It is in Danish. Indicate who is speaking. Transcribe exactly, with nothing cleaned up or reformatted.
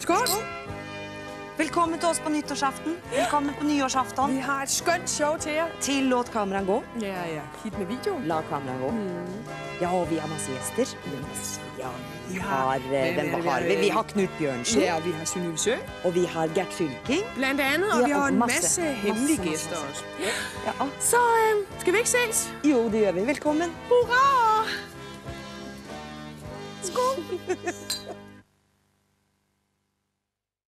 Speaker 1: Skål!
Speaker 2: Velkommen til oss på nyttårsaften. Velkommen på nyårsafton.
Speaker 1: Vi har et skønt show til jer.
Speaker 2: Tillåt kameran gå.
Speaker 1: Ja, ja. Hit med videoen.
Speaker 2: La kameran gå.
Speaker 1: Mm.
Speaker 2: Ja, og vi har masse gjester. Ja, vi har,
Speaker 1: Hvem
Speaker 2: hvem
Speaker 1: er det, vi
Speaker 2: har
Speaker 1: har?
Speaker 2: vi? Vi har Knut Bjørnsen,
Speaker 1: Ja, og vi har Synøve Sø.
Speaker 2: og vi har Gert Fylking.
Speaker 1: Blandt andet, og
Speaker 2: Ja,
Speaker 1: vi har
Speaker 2: og
Speaker 1: en
Speaker 2: masse,
Speaker 1: masse,
Speaker 2: masse,
Speaker 1: hemmelige
Speaker 2: masse,
Speaker 1: gæster
Speaker 2: masse.
Speaker 1: også.
Speaker 2: Ja,
Speaker 1: Så øh, skal vi ikke ses?
Speaker 2: jo, det gjør vi. Velkommen.
Speaker 1: Hurra! Skål!